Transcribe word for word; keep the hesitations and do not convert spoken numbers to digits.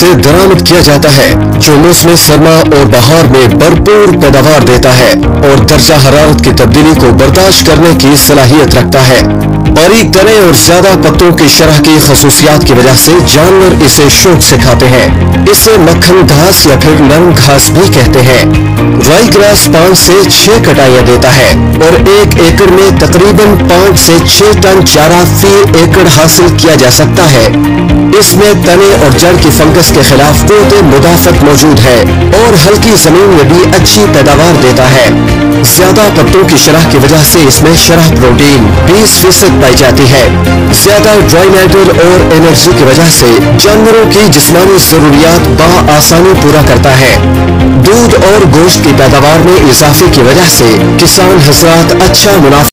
से दरामद किया जाता है, जो मौसम सरमा और बहार में भरपूर पैदावार देता है और दर्जा हरारत की तब्दीली को बर्दाश्त करने की सलाहियत रखता है। बारीक तने और ज्यादा पत्तों की शरह की खसूसियात की वजह से जानवर इसे शौक से खाते हैं। इसे मक्खन घास या फिर नरम घास भी कहते हैं। राई ग्रास पाँच से छह कटाइयां देता है और एक एकड़ में तकरीबन पाँच से छह टन चारा फी एकड़ हासिल किया जा सकता है। इसमें तने और जड़ की फंगस के खिलाफ कुव्वत मुदाफत मौजूद है और हल्की जमीन में भी अच्छी पैदावार देता है। ज्यादा पत्तों की शरह की वजह से इसमें शरह प्रोटीन बीस फीसद पाई जाती है। ज्यादा ड्राई मैटर और एनर्जी की वजह से जानवरों की जिस्मानी जरूरियात बआसानी पूरा करता है। दूध और गोश्त की पैदावार में इजाफे की वजह से किसान हजरात अच्छा मुनाफा